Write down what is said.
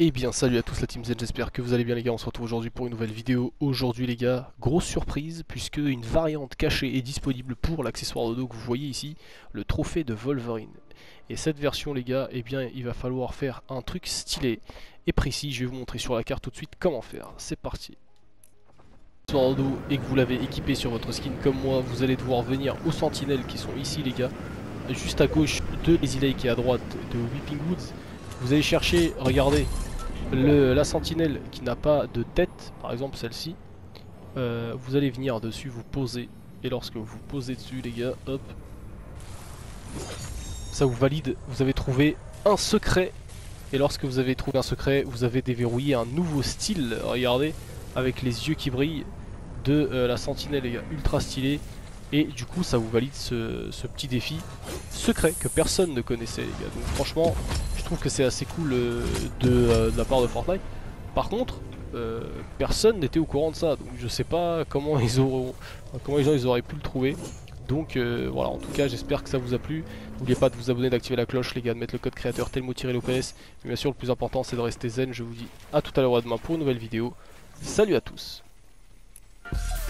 Eh bien salut à tous la team Z, j'espère que vous allez bien les gars, on se retrouve aujourd'hui pour une nouvelle vidéo. Aujourd'hui les gars, grosse surprise puisque une variante cachée est disponible pour l'accessoire de dos que vous voyez ici, le trophée de Wolverine. Et cette version les gars, eh bien il va falloir faire un truc stylé et précis, je vais vous montrer sur la carte tout de suite comment faire. C'est parti. L'accessoire de dos et que vous l'avez équipé sur votre skin comme moi, vous allez devoir venir aux sentinelles qui sont ici les gars, juste à gauche de Lazy Lake et à droite de Weeping Woods. Vous allez chercher, regardez, la sentinelle qui n'a pas de tête, par exemple celle-ci, vous allez venir dessus, vous poser, et lorsque vous posez dessus les gars, hop, ça vous valide, vous avez trouvé un secret, et lorsque vous avez trouvé un secret, vous avez déverrouillé un nouveau style, regardez, avec les yeux qui brillent de la sentinelle les gars, ultra stylé, et du coup ça vous valide ce petit défi secret que personne ne connaissait les gars, donc franchement je trouve que c'est assez cool de la part de Fortnite. Par contre personne n'était au courant de ça, donc je sais pas comment comment les gens ils auraient pu le trouver. Donc voilà, en tout cas j'espère que ça vous a plu. N'oubliez pas de vous abonner, d'activer la cloche les gars, de mettre le code créateur Telmo-Lopez. Mais bien sûr le plus important c'est de rester zen. Je vous dis à tout à l'heure ou à demain pour une nouvelle vidéo. Salut à tous.